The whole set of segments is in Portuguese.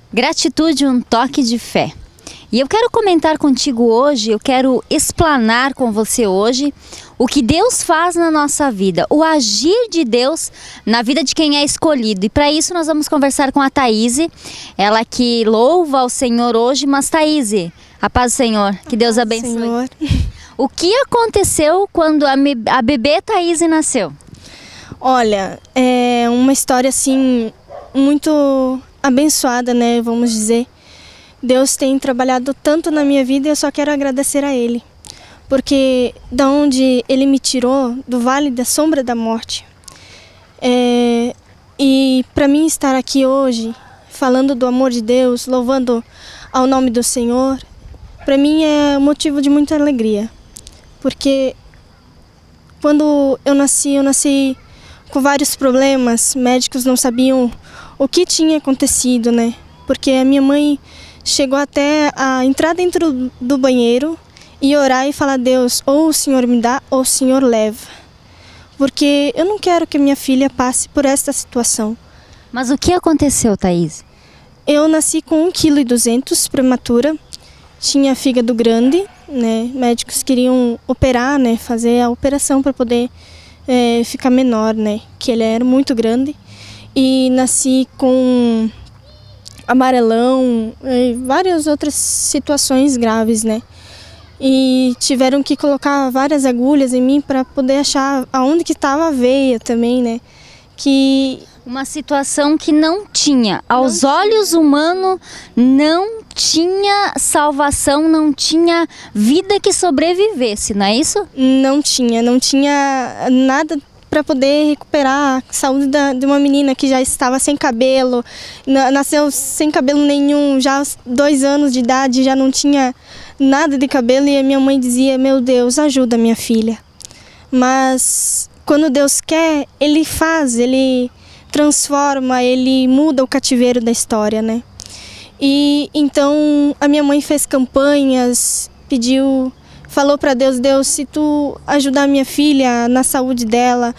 Gratitude, um toque de fé. E eu quero comentar contigo hoje, eu quero explanar com você hoje o que Deus faz na nossa vida, o agir de Deus na vida de quem é escolhido. E para isso nós vamos conversar com a Thaíse, ela que louva ao Senhor hoje. Mas Thaíse, a paz do Senhor, que Deus abençoe. Senhor. O que aconteceu quando a bebê Thaíse nasceu? Olha, é uma história assim muito abençoada, né, vamos dizer. Deus tem trabalhado tanto na minha vida e eu só quero agradecer a Ele. Porque da onde Ele me tirou, do vale da sombra da morte. E para mim estar aqui hoje, falando do amor de Deus, louvando ao nome do Senhor, para mim é motivo de muita alegria. Porque quando eu nasci com vários problemas, médicos não sabiam o que tinha acontecido, né? Porque a minha mãe chegou até a entrar dentro do banheiro e orar e falar: Deus, ou o Senhor me dá ou o Senhor leva. Porque eu não quero que minha filha passe por esta situação. Mas o que aconteceu, Thaíse? Eu nasci com 1,2 kg prematura, tinha fígado grande, né? Médicos queriam operar, né? Fazer a operação para poder ficar menor, né? Que ele era muito grande. E nasci com amarelão e várias outras situações graves, né? E tiveram que colocar várias agulhas em mim para poder achar aonde que estava a veia também, né? Que uma situação que não tinha, aos olhos humanos, não tinha salvação, não tinha vida que sobrevivesse, não é isso? Não tinha nada para poder recuperar a saúde de uma menina que já estava sem cabelo, nasceu sem cabelo nenhum, já aos 2 anos de idade, já não tinha nada de cabelo, e a minha mãe dizia: meu Deus, ajuda minha filha. Mas quando Deus quer, Ele faz, Ele transforma, Ele muda o cativeiro da história, né? E então a minha mãe fez campanhas, falou para Deus: Deus, se tu ajudar minha filha na saúde dela,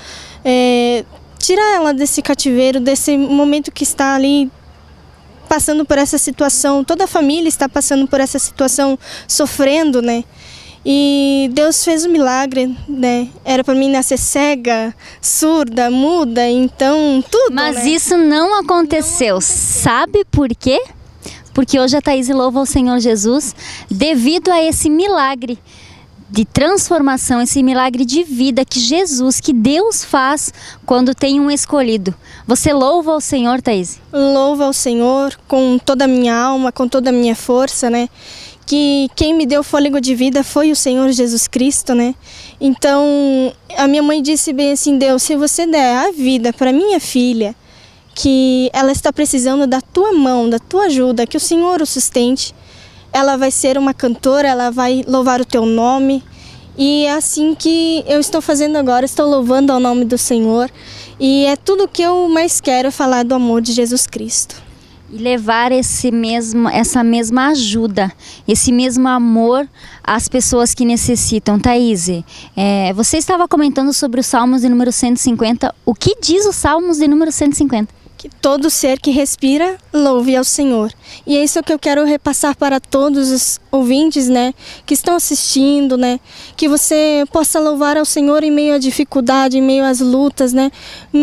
tirar ela desse cativeiro, desse momento que está ali passando por essa situação, toda a família está passando por essa situação, sofrendo, né? E Deus fez um milagre, né? Era para mim nascer cega, surda, muda, então tudo. Mas né? Isso não aconteceu. Sabe por quê? Porque hoje a Thaíse louva ao Senhor Jesus devido a esse milagre de transformação, esse milagre de vida que Jesus, que Deus faz quando tem um escolhido. Você louva ao Senhor, Thaíse? Louvo ao Senhor com toda a minha alma, com toda a minha força, né? Que quem me deu fôlego de vida foi o Senhor Jesus Cristo, né? Então, a minha mãe disse bem assim: Deus, se você der a vida para minha filha, que ela está precisando da tua mão, da tua ajuda, que o Senhor o sustente, ela vai ser uma cantora, ela vai louvar o teu nome. E é assim que eu estou fazendo agora, estou louvando ao nome do Senhor. E é tudo que eu mais quero, falar do amor de Jesus Cristo. E levar essa mesma ajuda, esse mesmo amor às pessoas que necessitam. Thaíse, você estava comentando sobre os Salmos de número 150. O que diz os Salmos de número 150? Que todo ser que respira louve ao Senhor. E é isso que eu quero repassar para todos os ouvintes, né, que estão assistindo, né, que você possa louvar ao Senhor em meio à dificuldade, em meio às lutas, né.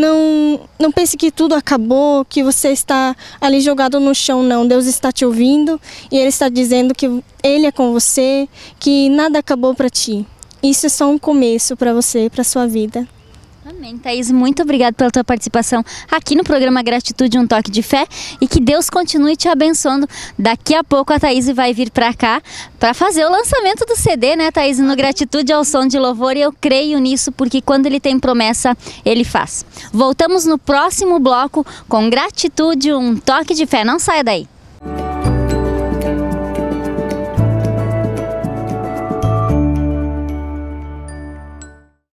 Não pense que tudo acabou, que você está ali jogado no chão, não. Deus está te ouvindo e Ele está dizendo que Ele é com você, que nada acabou para ti. Isso é só um começo para você, para a sua vida. Amém. Thaíse, muito obrigada pela tua participação aqui no programa Gratitude, um toque de fé, e que Deus continue te abençoando. Daqui a pouco a Thaíse vai vir para cá para fazer o lançamento do CD, né, Thaíse, no Gratitude ao Som de Louvor, e eu creio nisso, porque quando Ele tem promessa, Ele faz. Voltamos no próximo bloco com Gratitude, um toque de fé. Não saia daí.